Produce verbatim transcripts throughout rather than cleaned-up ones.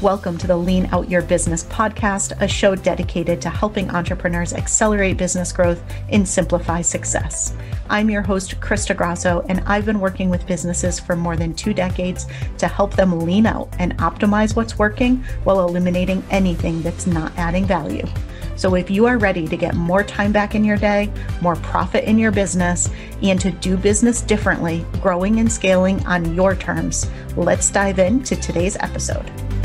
Welcome to the Lean Out Your Business podcast, a show dedicated to helping entrepreneurs accelerate business growth and simplify success. I'm your host, Krista Grasso, and I've been working with businesses for more than two decades to help them lean out and optimize what's working while eliminating anything that's not adding value. So if you are ready to get more time back in your day, more profit in your business, and to do business differently, growing and scaling on your terms, let's dive into today's episode.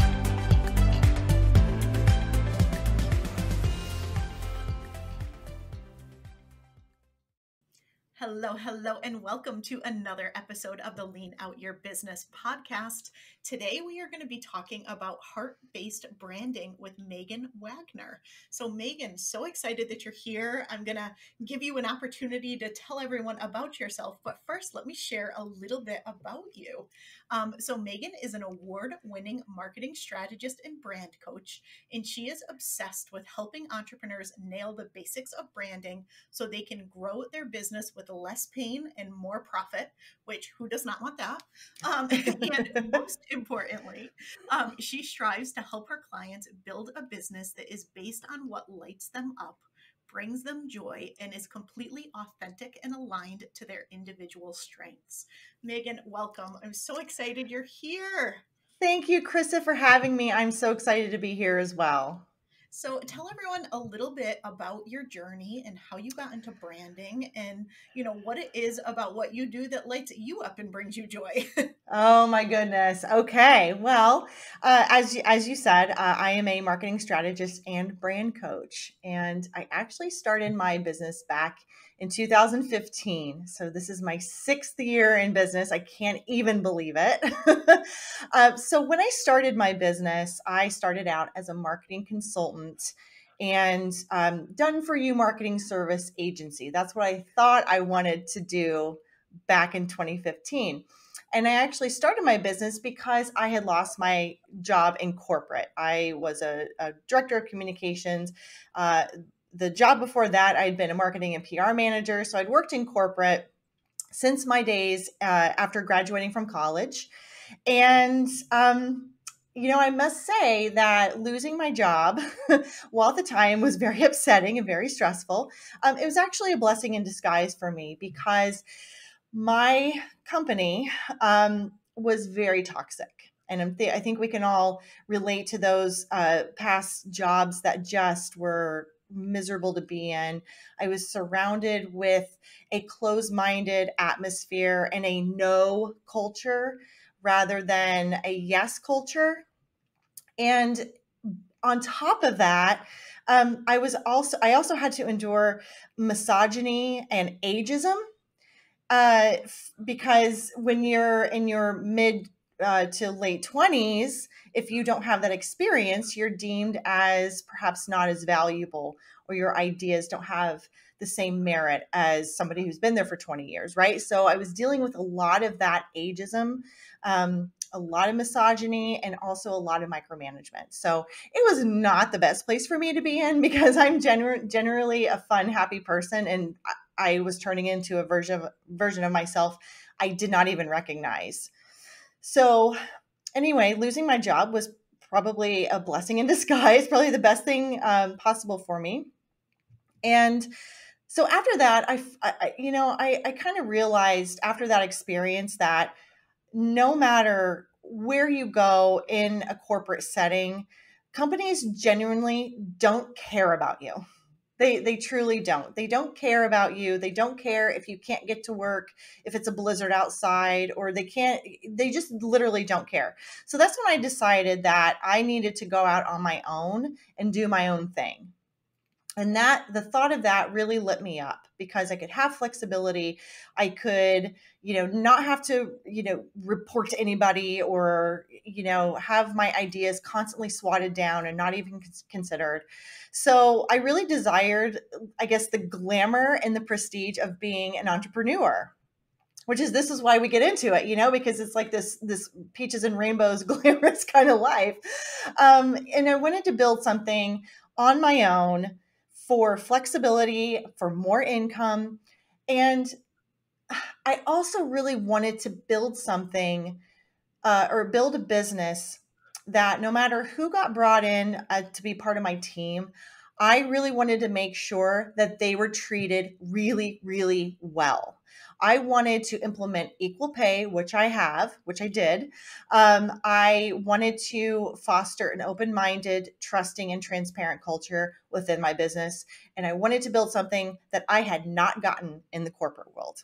Hello, hello, and welcome to another episode of the Lean Out Your Business podcast. Today, we are going to be talking about heart-based branding with Megan Wagner. So Megan, so excited that you're here. I'm going to give you an opportunity to tell everyone about yourself. But first, let me share a little bit about you. Um, so Megan is an award-winning marketing strategist and brand coach, and she is obsessed with helping entrepreneurs nail the basics of branding so they can grow their business with less pain and more profit, which who does not want that? Um, and most importantly, um, she strives to help her clients build a business that is based on what lights them up, brings them joy, and is completely authentic and aligned to their individual strengths. Megan, welcome. I'm so excited you're here. Thank you, Krista, for having me. I'm so excited to be here as well. So tell everyone a little bit about your journey and how you got into branding and, you know, what it is about what you do that lights you up and brings you joy. Oh my goodness. Okay. Well, uh, as, as you said, uh, I am a marketing strategist and brand coach, and I actually started my business back in two thousand fifteen. So this is my sixth year in business. I can't even believe it. uh, so when I started my business, I started out as a marketing consultant and um, done for you marketing service agency. That's what I thought I wanted to do back in twenty fifteen. And I actually started my business because I had lost my job in corporate. I was a, a director of communications. Uh, the job before that, I'd been a marketing and P R manager. So I'd worked in corporate since my days uh, after graduating from college. And, um, you know, I must say that losing my job, while at the time was very upsetting and very stressful, um, it was actually a blessing in disguise for me because my company um, was very toxic. And I'm th- I think we can all relate to those uh, past jobs that just were miserable to be in. I was surrounded with a closed-minded atmosphere and a no culture rather than a yes culture. And on top of that, um, I was also I also had to endure misogyny and ageism. Uh, because when you're in your mid uh, to late twenties, if you don't have that experience, you're deemed as perhaps not as valuable, or your ideas don't have the same merit as somebody who's been there for twenty years, right? So I was dealing with a lot of that ageism, um, a lot of misogyny, and also a lot of micromanagement. So it was not the best place for me to be in because I'm gener- generally a fun, happy person, and I, I was turning into a version of version of myself I did not even recognize. So anyway, losing my job was probably a blessing in disguise, probably the best thing um, possible for me. And so after that, I, I you know, I, I kind of realized after that experience that no matter where you go in a corporate setting, companies genuinely don't care about you. They they truly don't. They don't care about you. They don't care if you can't get to work, if it's a blizzard outside, or they can't, they just literally don't care. So that's when I decided that I needed to go out on my own and do my own thing. And that the thought of that really lit me up because I could have flexibility. I could, you know, not have to, you know, report to anybody or, you know, have my ideas constantly swatted down and not even considered. So I really desired, I guess, the glamour and the prestige of being an entrepreneur, which is, this is why we get into it, you know, because it's like this, this peaches and rainbows glamorous kind of life. Um, and I wanted to build something on my own for flexibility, for more income. And I also really wanted to build something uh, or build a business that no matter who got brought in uh, to be part of my team, I really wanted to make sure that they were treated really, really well. I wanted to implement equal pay, which I have, which I did. Um, I wanted to foster an open-minded, trusting, and transparent culture within my business. And I wanted to build something that I had not gotten in the corporate world.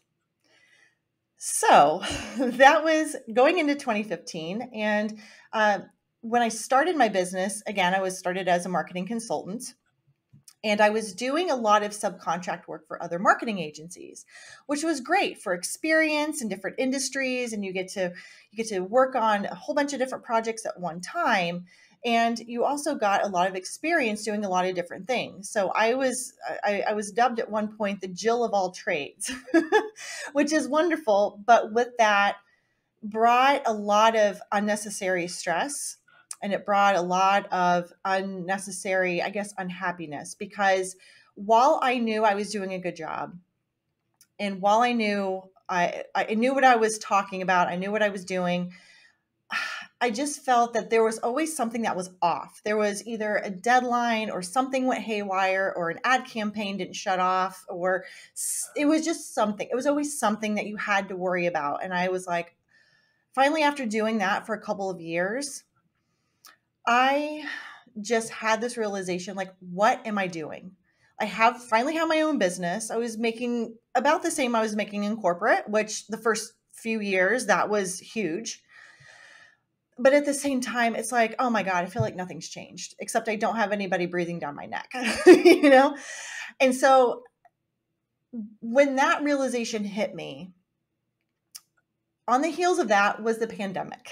So that was going into twenty fifteen. And uh, when I started my business, again, I was started as a marketing consultant. And I was doing a lot of subcontract work for other marketing agencies, which was great for experience in different industries. And you get to you get to work on a whole bunch of different projects at one time. And you also got a lot of experience doing a lot of different things. So I was I, I was dubbed at one point the Jill of all trades, which is wonderful. But with that brought a lot of unnecessary stress, and it brought a lot of unnecessary, I guess, unhappiness, because while I knew I was doing a good job, and while I knew I, I knew what I was talking about, I knew what I was doing, I just felt that there was always something that was off. There was either a deadline or something went haywire, or an ad campaign didn't shut off, or it was just something. It was always something that you had to worry about. And I was like, finally, after doing that for a couple of years, I just had this realization, like, what am I doing? I have finally have my own business. I was making about the same I was making in corporate, which the first few years, that was huge. But at the same time, it's like, oh my God, I feel like nothing's changed, except I don't have anybody breathing down my neck, you know? And so when that realization hit me, on the heels of that was the pandemic.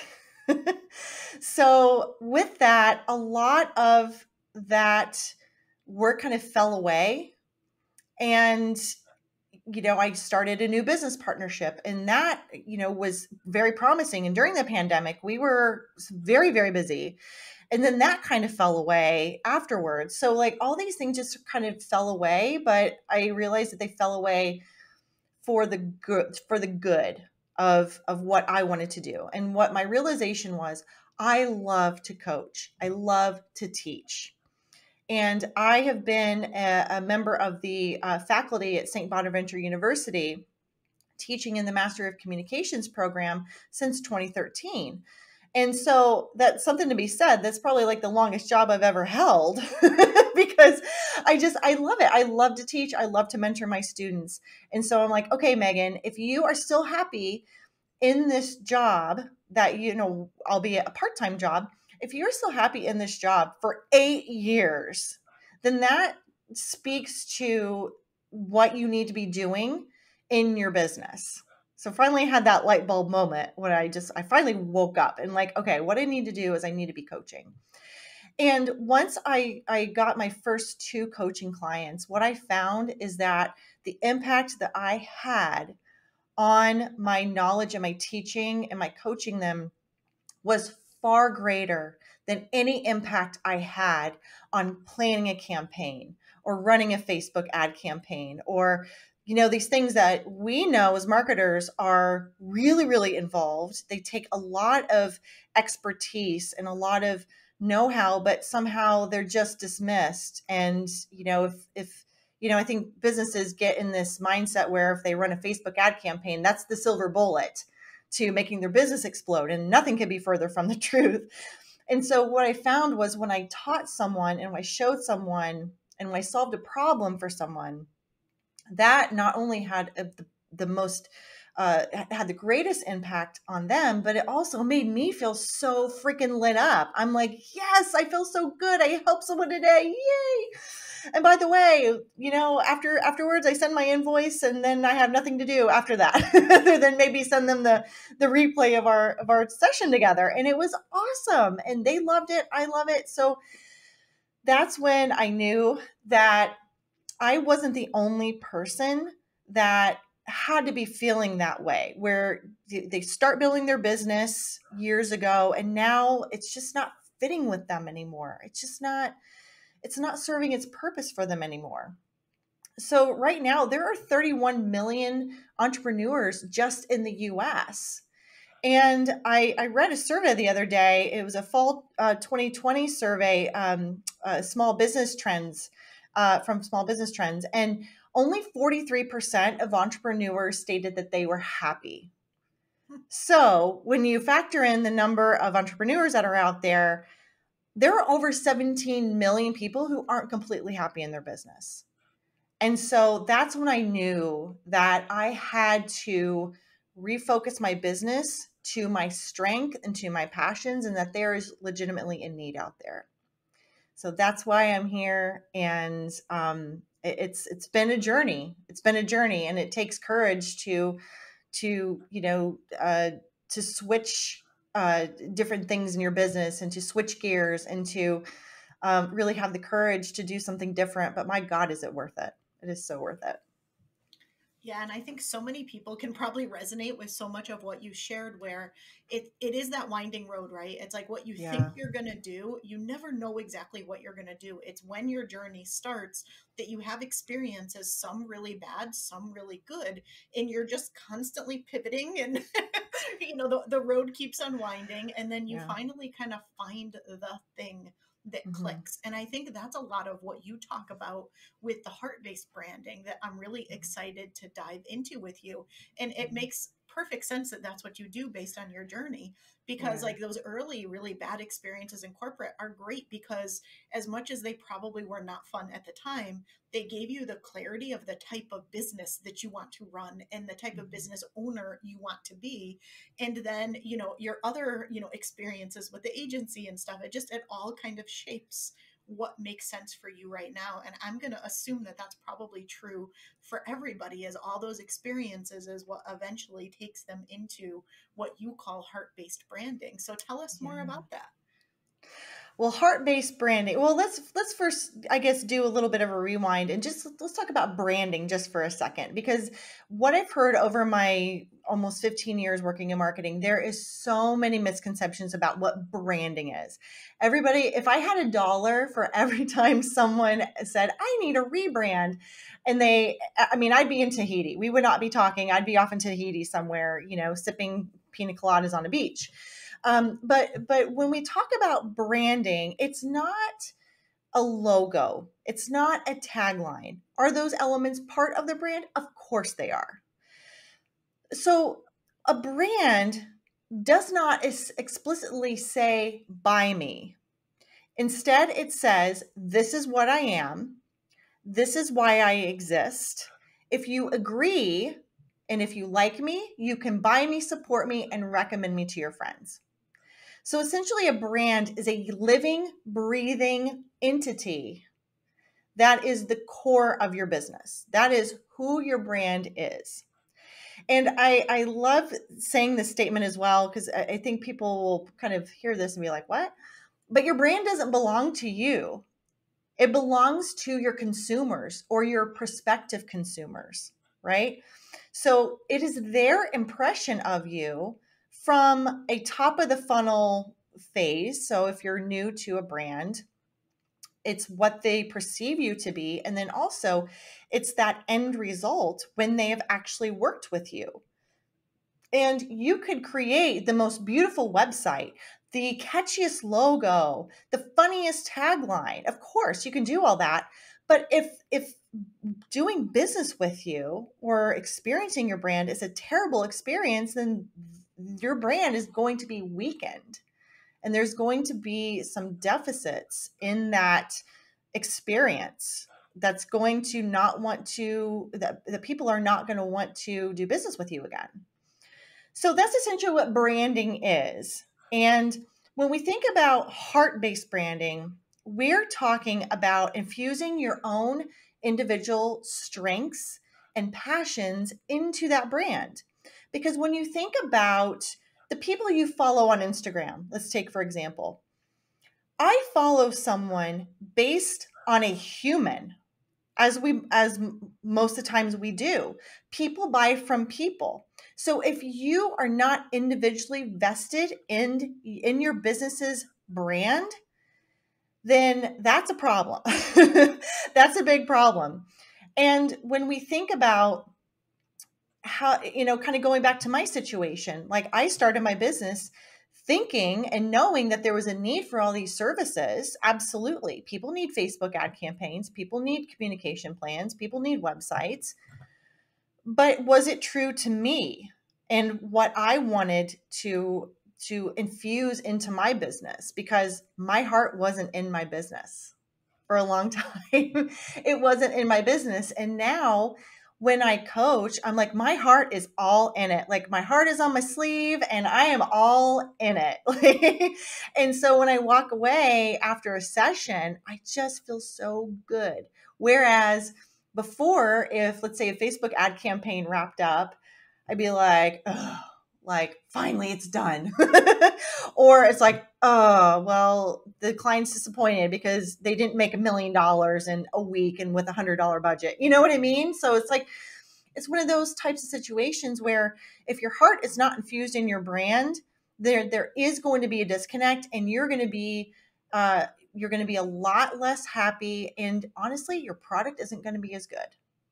So with that, a lot of that work kind of fell away. And, you know, I started a new business partnership, and that, you know, was very promising. And during the pandemic, we were very, very busy. And then that kind of fell away afterwards. So like all these things just kind of fell away, but I realized that they fell away for the good, for the good of, of what I wanted to do. And what my realization was, I love to coach. I love to teach. And I have been a, a member of the uh, faculty at Saint Bonaventure University, teaching in the Master of Communications program since twenty thirteen. And so that's something to be said. That's probably like the longest job I've ever held because I just, I love it. I love to teach. I love to mentor my students. And so I'm like, okay, Megan, if you are still happy in this job that, you know, albeit a part-time job, if you're still happy in this job for eight years, then that speaks to what you need to be doing in your business. So finally I had that light bulb moment when I just, I finally woke up and like, okay, what I need to do is I need to be coaching. And once I, I got my first two coaching clients, what I found is that the impact that I had on my knowledge and my teaching and my coaching them was far greater than any impact I had on planning a campaign or running a Facebook ad campaign, or, you know, these things that we know as marketers are really, really involved. They take a lot of expertise and a lot of know-how, but somehow they're just dismissed. And, you know, if, if, you know, I think businesses get in this mindset where if they run a Facebook ad campaign, that's the silver bullet to making their business explode. And nothing could be further from the truth. And so what I found was when I taught someone and I showed someone and when I solved a problem for someone, that not only had a, the, the most, uh, had the greatest impact on them, but it also made me feel so freaking lit up. I'm like, yes, I feel so good. I helped someone today. Yay. And by the way, you know, after afterwards, I send my invoice, and then I have nothing to do after that, other than maybe send them the the replay of our of our session together. And it was awesome, and they loved it. I love it. So that's when I knew that I wasn't the only person that had to be feeling that way, where they start building their business years ago, and now it's just not fitting with them anymore. It's just not. It's not serving its purpose for them anymore. So right now, there are thirty-one million entrepreneurs just in the U S. And I, I read a survey the other day. It was a fall uh, twenty twenty survey, um, uh, small business trends uh, from Small Business Trends. And only forty-three percent of entrepreneurs stated that they were happy. So when you factor in the number of entrepreneurs that are out there, there are over seventeen million people who aren't completely happy in their business. And so that's when I knew that I had to refocus my business to my strength and to my passions, and that there is legitimately a need out there. So that's why I'm here. And um, it, it's it's been a journey. It's been a journey, and it takes courage to to you know uh, to switch uh, different things in your business, and to switch gears, and to um, really have the courage to do something different. But my God, is it worth it? It is so worth it. Yeah, and I think so many people can probably resonate with so much of what you shared, where it it is that winding road, right? It's like what you think Yeah. you're going to do, you never know exactly what you're going to do. It's when your journey starts that you have experiences, some really bad, some really good, and you're just constantly pivoting, and you know the, the road keeps unwinding, and then you Yeah. finally kind of find the thing that Mm-hmm. clicks. And I think that's a lot of what you talk about with the heart-based branding that I'm really excited to dive into with you. And it makes perfect sense that that's what you do based on your journey, because Yeah. like those early really bad experiences in corporate are great, because as much as they probably were not fun at the time, they gave you the clarity of the type of business that you want to run and the type of Mm-hmm. business owner you want to be. And then, you know, your other, you know, experiences with the agency and stuff, it just, it all kind of shapes what makes sense for you right now. And I'm going to assume that that's probably true for everybody, as all those experiences is what eventually takes them into what you call heart-based branding. So tell us more Yeah. about that. Well, heart-based branding. Well, let's let's first, I guess, do a little bit of a rewind and just let's talk about branding just for a second, because what I've heard over my almost fifteen years working in marketing, there is so many misconceptions about what branding is. Everybody, if I had a dollar for every time someone said, "I need a rebrand," and they, I mean, I'd be in Tahiti. We would not be talking. I'd be off in Tahiti somewhere, you know, sipping pina coladas on a beach. Um, but but when we talk about branding, it's not a logo. It's not a tagline. Are those elements part of the brand? Of course they are. So a brand does not is explicitly say buy me. Instead, it says this is what I am. This is why I exist. If you agree and if you like me, you can buy me, support me, and recommend me to your friends. So essentially, a brand is a living, breathing entity that is the core of your business. That is who your brand is. And I, I love saying this statement as well, because I, I think people will kind of hear this and be like, what? But your brand doesn't belong to you. It belongs to your consumers or your prospective consumers, right? So it is their impression of you from a top of the funnel phase. So if you're new to a brand, it's what they perceive you to be. And then also, it's that end result when they have actually worked with you. And you could create the most beautiful website, the catchiest logo, the funniest tagline. Of course, you can do all that. But if if doing business with you or experiencing your brand is a terrible experience, then your brand is going to be weakened. And there's going to be some deficits in that experience that's going to not want to, that the people are not going to want to do business with you again. So that's essentially what branding is. And when we think about heart-based branding, we're talking about infusing your own individual strengths and passions into that brand. Because when you think about the people you follow on Instagram, let's take for example, I follow someone based on a human, as we as most of the times we do. People buy from people. So if you are not individually vested in in your business's brand, then that's a problem. That's a big problem. And when we think about how, you know, kind of going back to my situation, like I started my business thinking and knowing that there was a need for all these services. Absolutely. People need Facebook ad campaigns. People need communication plans. People need websites. But was it true to me and what I wanted to to infuse into my business? Because my heart wasn't in my business for a long time. It wasn't in my business. And now when I coach, I'm like, my heart is all in it. Like my heart is on my sleeve and I am all in it. And so when I walk away after a session, I just feel so good. Whereas before, if let's say a Facebook ad campaign wrapped up, I'd be like, oh, like finally it's done. Or it's like, oh, well, the client's disappointed because they didn't make a million dollars in a week and with a hundred dollar budget. You know what I mean? So it's like, it's one of those types of situations where if your heart is not infused in your brand, there, there is going to be a disconnect and you're going to be, uh, you're going to be a lot less happy. And honestly, your product isn't going to be as good.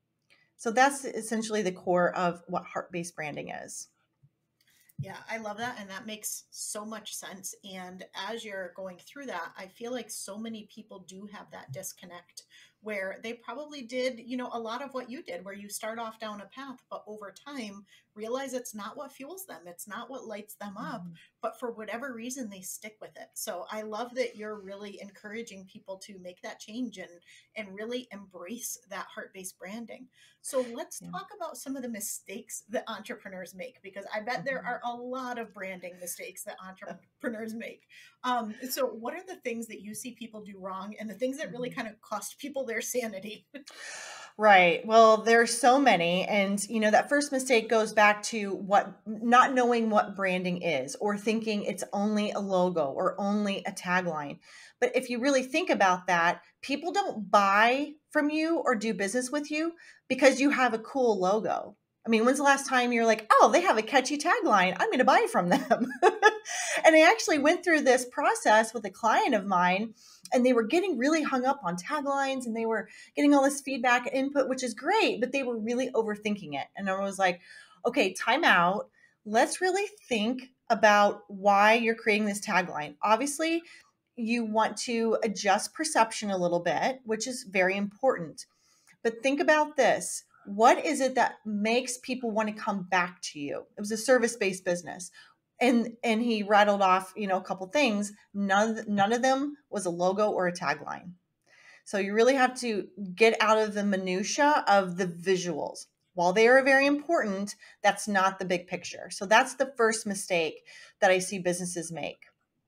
So that's essentially the core of what heart-based branding is. Yeah, I love that. And that makes so much sense. And as you're going through that, I feel like so many people do have that disconnect where they probably did, you know, a lot of what you did, where you start off down a path, but over time realize it's not what fuels them. It's not what lights them up, Mm-hmm. but for whatever reason, they stick with it. So I love that you're really encouraging people to make that change and, and really embrace that heart-based branding. So let's Yeah. talk about some of the mistakes that entrepreneurs make, because I bet there are a lot of branding mistakes that entrepreneurs make. Um, so what are the things that you see people do wrong and the things that really kind of cost people their sanity? Right. Well, there's so many. And, you know, that first mistake goes back to what not knowing what branding is or thinking it's only a logo or only a tagline. But if you really think about that, people don't buy from you or do business with you because you have a cool logo. I mean, when's the last time you're like, oh, they have a catchy tagline, I'm going to buy from them? And I actually went through this process with a client of mine, and they were getting really hung up on taglines and they were getting all this feedback and input, which is great, but they were really overthinking it. And I was like, okay, time out. Let's really think about why you're creating this tagline. Obviously, you want to adjust perception a little bit, which is very important. But think about this. What is it that makes people want to come back to you? It was a service-based business. And and he rattled off, you know, a couple things. None of, none of them was a logo or a tagline. So you really have to get out of the minutia of the visuals. While they are very important, that's not the big picture. So that's the first mistake that I see businesses make.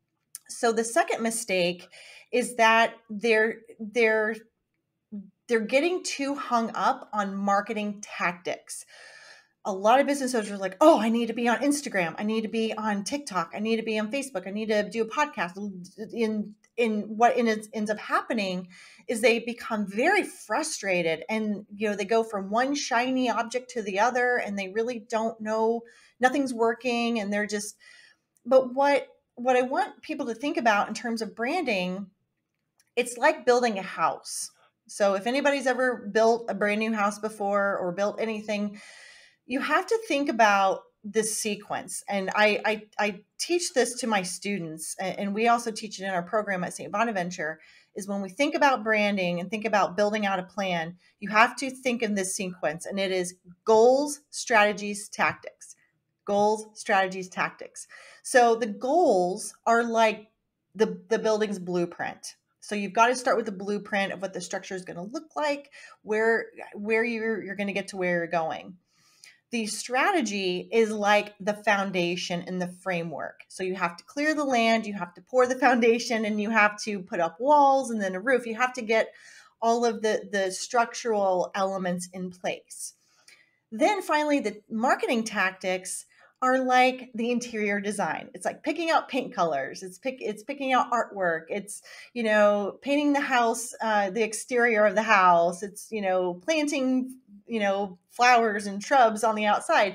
So the second mistake is that they're they're they're getting too hung up on marketing tactics. A lot of business owners are like, oh, I need to be on Instagram. I need to be on TikTok. I need to be on Facebook. I need to do a podcast. In in what in, ends up happening is they become very frustrated, and you know they go from one shiny object to the other, and they really don't know, nothing's working, and they're just. But what what I want people to think about in terms of branding, it's like building a house. So if anybody's ever built a brand new house before or built anything, you have to think about this sequence. And I, I, I teach this to my students, and we also teach it in our program at Saint Bonaventure, is when we think about branding and think about building out a plan, you have to think in this sequence, and it is goals, strategies, tactics. Goals, strategies, tactics. So the goals are like the, the building's blueprint. So you've got to start with the blueprint of what the structure is going to look like, where, where you're, you're going to get to where you're going. The strategy is like the foundation and the framework. So you have to clear the land, you have to pour the foundation, and you have to put up walls and then a roof. You have to get all of the, the structural elements in place. Then finally, the marketing tactics are like the interior design. It's like picking out paint colors. It's pick, it's picking out artwork. It's, you know, painting the house, uh, the exterior of the house. It's, you know, planting, you know, flowers and shrubs on the outside.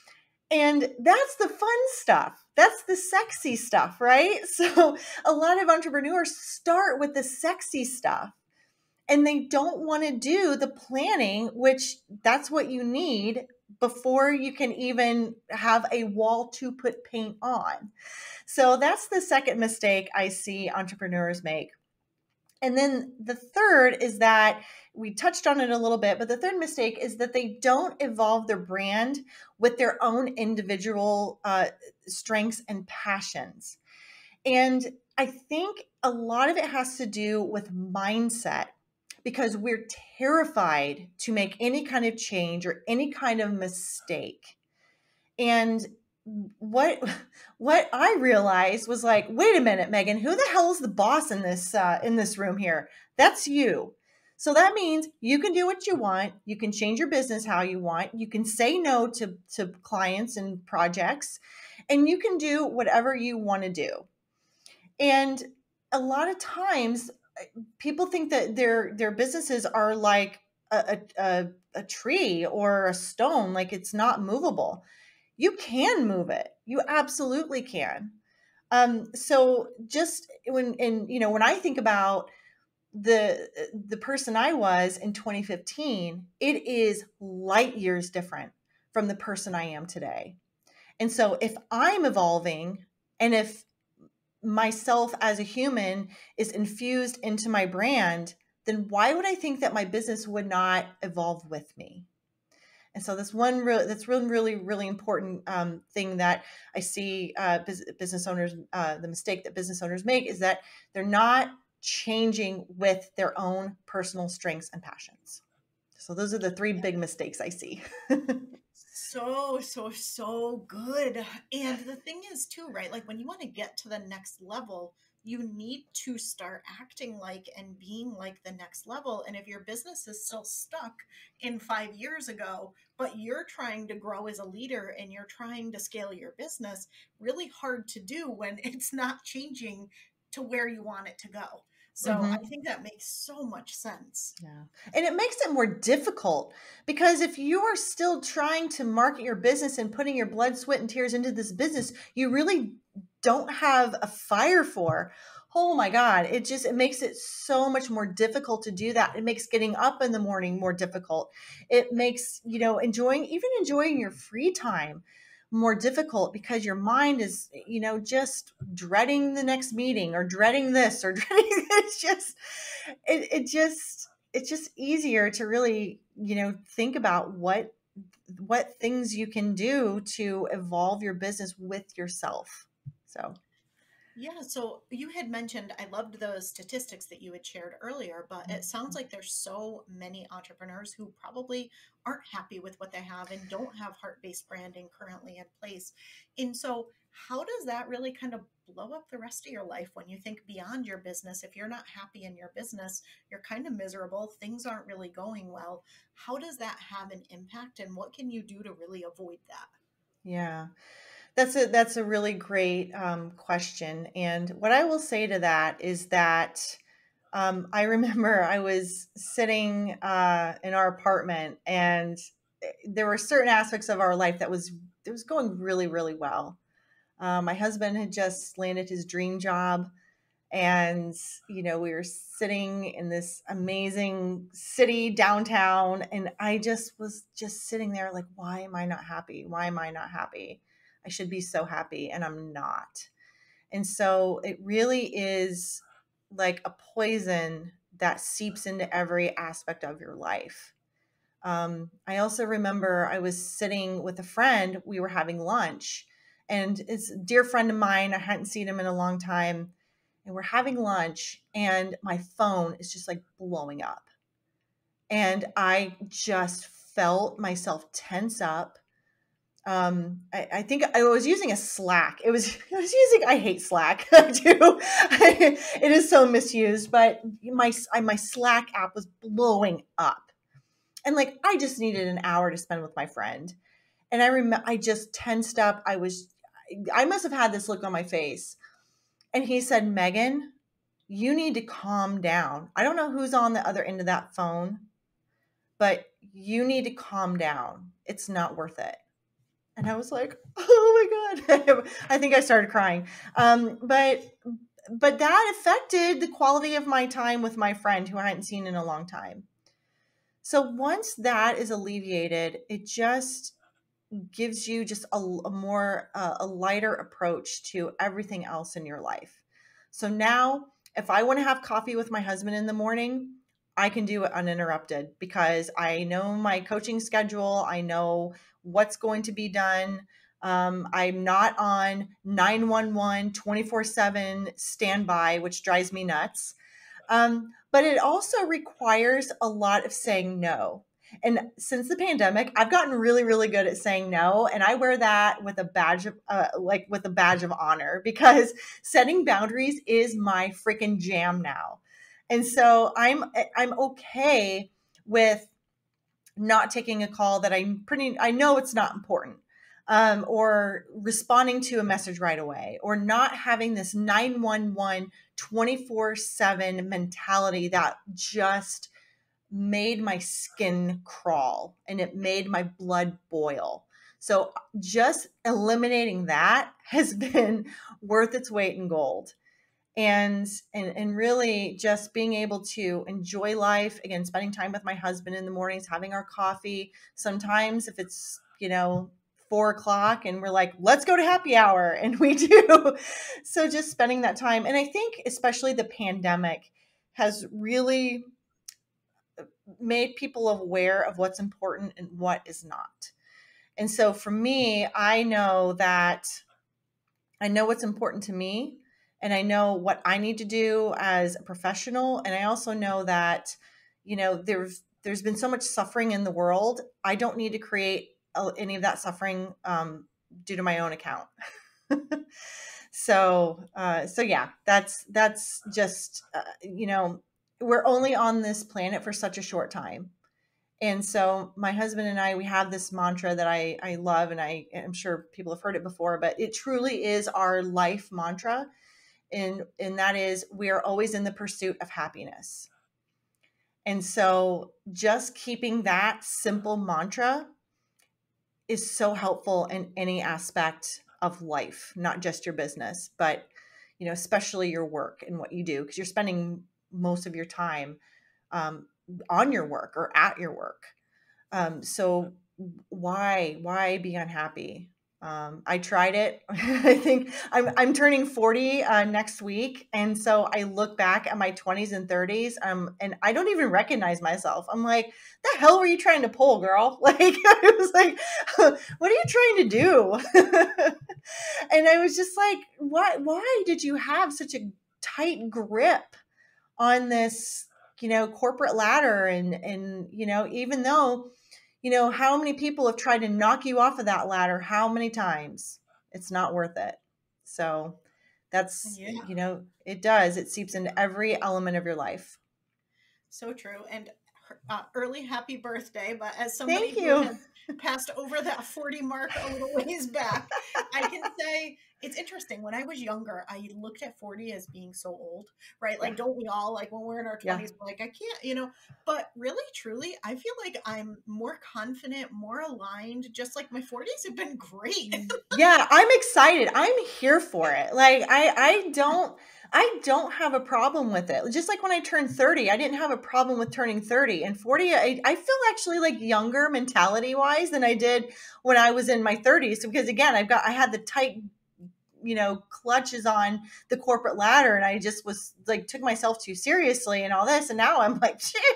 And that's the fun stuff. That's the sexy stuff, right? So a lot of entrepreneurs start with the sexy stuff, and they don't want to do the planning, which that's what you need before you can even have a wall to put paint on. So that's the second mistake I see entrepreneurs make. And then the third is that we touched on it a little bit, but the third mistake is that they don't evolve their brand with their own individual uh, strengths and passions. And I think a lot of it has to do with mindset, because we're terrified to make any kind of change or any kind of mistake. And what what I realized was like, wait a minute, Megan, who the hell is the boss in this uh, in this room here? That's you. So that means you can do what you want. You can change your business how you want. You can say no to, to clients and projects, and you can do whatever you want to do. And a lot of times people think that their their businesses are like a, a, a tree or a stone, like it's not movable. You can move it. You absolutely can. Um, so just when, and you know, when I think about the the person I was in twenty fifteen, it is light years different from the person I am today. And so if I'm evolving, and if myself as a human is infused into my brand, then why would I think that my business would not evolve with me? And so that's one real, that's really, really, really important um, thing that I see uh, business owners, uh, the mistake that business owners make is that they're not changing with their own personal strengths and passions. So those are the three big mistakes I see. So, so, so good. And the thing is, too, right? Like when you want to get to the next level, you need to start acting like and being like the next level. And if your business is still stuck in five years ago, but you're trying to grow as a leader and you're trying to scale your business, really hard to do when it's not changing to where you want it to go. So Mm-hmm. I think that makes so much sense. Yeah. And it makes it more difficult, because if you are still trying to market your business and putting your blood, sweat, and tears into this business, you really don't have a fire for. Oh my God. It just, it makes it so much more difficult to do that. It makes getting up in the morning more difficult. It makes, you know, enjoying, even enjoying your free time more difficult, because your mind is, you know, just dreading the next meeting or dreading this or dreading, it's just, it, it just, it's just easier to really, you know, think about what, what things you can do to evolve your business with yourself. So. Yeah, so you had mentioned, I loved those statistics that you had shared earlier, but it sounds like there's so many entrepreneurs who probably aren't happy with what they have and don't have heart-based branding currently in place. And so, how does that really kind of blow up the rest of your life when you think beyond your business? If you're not happy in your business, you're kind of miserable, things aren't really going well. How does that have an impact, and what can you do to really avoid that? Yeah. That's a that's a really great um, question. And what I will say to that is that um, I remember I was sitting uh, in our apartment, and there were certain aspects of our life that was it was going really, really well. Uh, my husband had just landed his dream job, and you know we were sitting in this amazing city downtown, and I just was just sitting there like, why am I not happy? Why am I not happy? I should be so happy, and I'm not. And so it really is like a poison that seeps into every aspect of your life. um, I also remember I was sitting with a friend, we were having lunch, and it's a dear friend of mine, I hadn't seen him in a long time, and we're having lunch, and my phone is just like blowing up. And I just felt myself tense up. Um, I, I think I was using a Slack. It was, I was using, I hate Slack. I do. It is so misused, but my, my Slack app was blowing up. And like, I just needed an hour to spend with my friend. And I remember, I just tensed up. I was, I must have had this look on my face. And he said, Megan, you need to calm down. I don't know who's on the other end of that phone, but you need to calm down. It's not worth it. And I was like, oh my God. I think I started crying. Um, but but that affected the quality of my time with my friend who I hadn't seen in a long time. So once that is alleviated, it just gives you just a, a more uh, a lighter approach to everything else in your life. So now if I want to have coffee with my husband in the morning, I can do it uninterrupted because I know my coaching schedule. I know what's going to be done. Um, I'm not on nine one one twenty-four seven standby, which drives me nuts. Um, but it also requires a lot of saying no. And since the pandemic, I've gotten really, really good at saying no. And I wear that with a badge of, uh, like with a badge of honor because setting boundaries is my freaking jam now. And so I'm, I'm okay with not taking a call that I'm pretty, I know it's not important, um, or responding to a message right away, or not having this nine one one twenty-four seven mentality that just made my skin crawl and it made my blood boil. So just eliminating that has been worth its weight in gold. And, and and really just being able to enjoy life again, spending time with my husband in the mornings, having our coffee. Sometimes if it's, you know, four o'clock and we're like, let's go to happy hour, and we do. So just spending that time. And I think especially the pandemic has really made people aware of what's important and what is not. And so for me, I know that I know what's important to me, and I know what I need to do as a professional. And I also know that, you know, there's there's been so much suffering in the world. I don't need to create uh, any of that suffering um, due to my own account. so uh, so yeah, that's that's just uh, you know, we're only on this planet for such a short time. And so my husband and I, we have this mantra that I, I love, and I am sure people have heard it before, but it truly is our life mantra. And, and that is, we are always in the pursuit of happiness. And so just keeping that simple mantra is so helpful in any aspect of life, not just your business, but, you know, especially your work and what you do, because you're spending most of your time um, on your work or at your work. Um, so why, why be unhappy? Um, I tried it. I think I'm, I'm turning forty uh, next week. And so I look back at my twenties and thirties, um, and I don't even recognize myself. I'm like, the hell were you trying to pull, girl? Like, I was like, what are you trying to do? And I was just like, why, why did you have such a tight grip on this, you know, corporate ladder? And, and, you know, even though, you know, how many people have tried to knock you off of that ladder? How many times? It's not worth it. So that's, Yeah. you know, it does. It seeps into every element of your life. So true. And uh, early happy birthday. But as somebody Thank who you. has passed over that forty mark a little ways back, I can say it's interesting. When I was younger, I looked at forty as being so old, right? Like, Yeah. don't we all, like when we're in our Yeah. twenties, we're like, I can't, you know, but really, truly, I feel like I'm more confident, more aligned, just like my forties have been great. Yeah, I'm excited. I'm here for it. Like I I don't I don't have a problem with it. Just like when I turned thirty, I didn't have a problem with turning thirty. And forty, I, I feel actually like younger mentality wise than I did when I was in my thirties. Because again, I've got I had the tight, you know, clutches on the corporate ladder, and I just was like took myself too seriously and all this. And now I'm like, shit.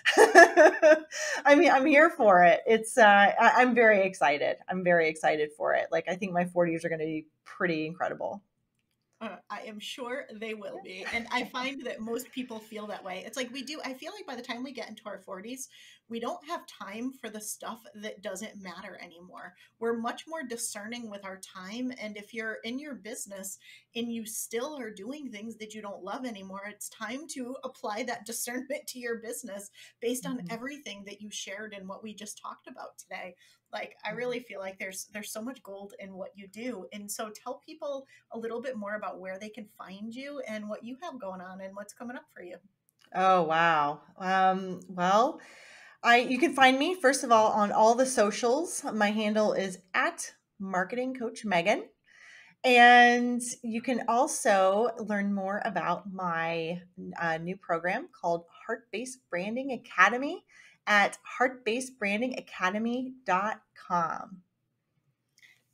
I mean, I'm here for it. It's, uh, I, I'm very excited. I'm very excited for it. Like, I think my forties are going to be pretty incredible. Uh, I am sure they will be. And I find that most people feel that way. It's like we do. I feel like by the time we get into our forties, we don't have time for the stuff that doesn't matter anymore. We're much more discerning with our time. And if you're in your business and you still are doing things that you don't love anymore, it's time to apply that discernment to your business based on Mhm. everything that you shared and what we just talked about today. Like, I really feel like there's there's so much gold in what you do. And so tell people a little bit more about where they can find you and what you have going on and what's coming up for you. Oh, wow. Um, well, I you can find me first of all on all the socials. My handle is at Marketing Coach Megan. And you can also learn more about my uh, new program called Heart Based Branding Academy at heart based branding academy dot com.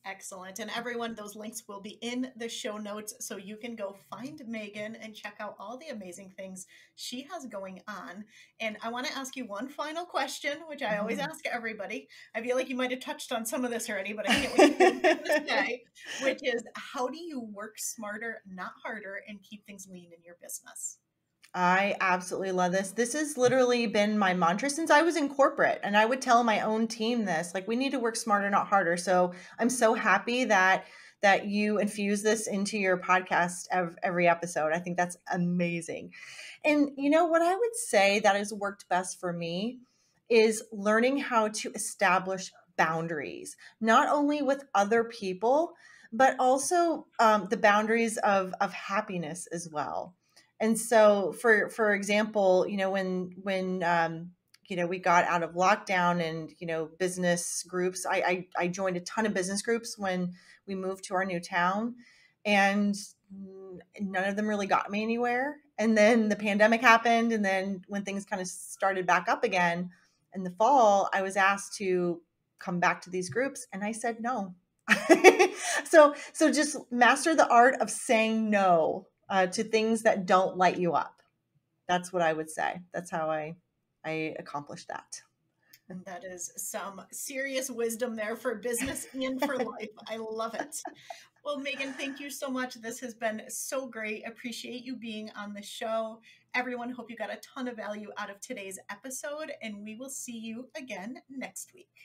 Excellent. And everyone, those links will be in the show notes, so you can go find Megan and check out all the amazing things she has going on. And I want to ask you one final question, which I always ask everybody. I feel like you might have touched on some of this already, but I can't wait to say, which is, how do you work smarter, not harder, and keep things lean in your business? I absolutely love this. This has literally been my mantra since I was in corporate, and I would tell my own team this, like, we need to work smarter, not harder. So I'm so happy that that you infuse this into your podcast every episode. I think that's amazing. And you know what I would say that has worked best for me is learning how to establish boundaries, not only with other people, but also um, the boundaries of of happiness as well. And so, for for example, you know, when when um, you know we got out of lockdown and you know business groups, I, I I joined a ton of business groups when we moved to our new town, and none of them really got me anywhere. And then the pandemic happened, and then when things kind of started back up again in the fall, I was asked to come back to these groups, and I said no. so so just master the art of saying no uh, to things that don't light you up. That's what I would say. That's how I I accomplished that. And that is some serious wisdom there for business and for life. I love it. Well, Megan, thank you so much. This has been so great. Appreciate you being on the show. Everyone, hope you got a ton of value out of today's episode, and we will see you again next week.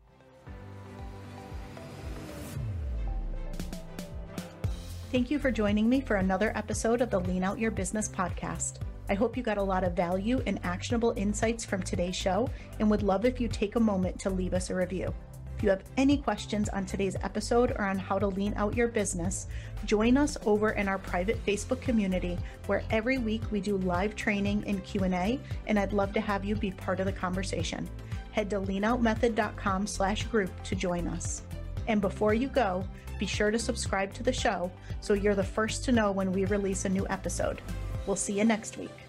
Thank you for joining me for another episode of the Lean Out Your Business podcast. I hope you got a lot of value and actionable insights from today's show, and would love if you take a moment to leave us a review. If you have any questions on today's episode or on how to lean out your business, join us over in our private Facebook community, where every week we do live training and Q and A, and I'd love to have you be part of the conversation. Head to leanoutmethod.com slash group to join us. And before you go, be sure to subscribe to the show so you're the first to know when we release a new episode. We'll see you next week.